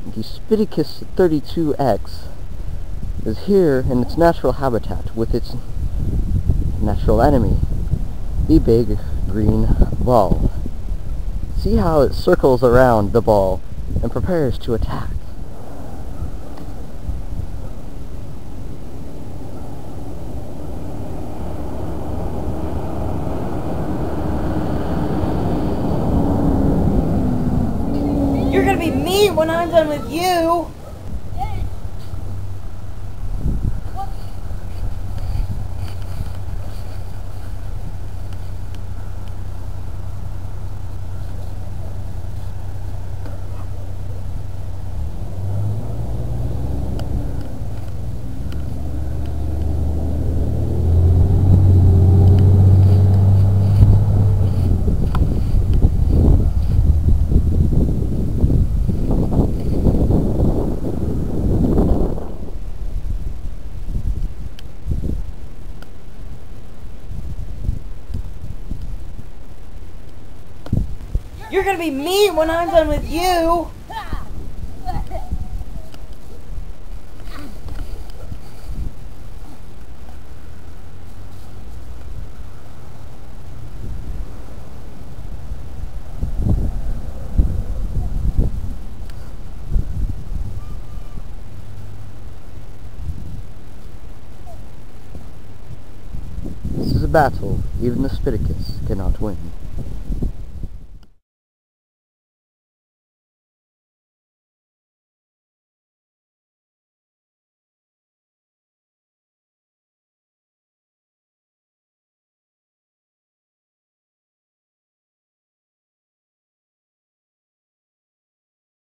The Spiticus32x is here in its natural habitat with its natural enemy, the big green ball. See how it circles around the ball and prepares to attack. You're gonna be me when I'm done with you! You're gonna be me when I'm done with you! This is a battle even the Spiticus cannot win.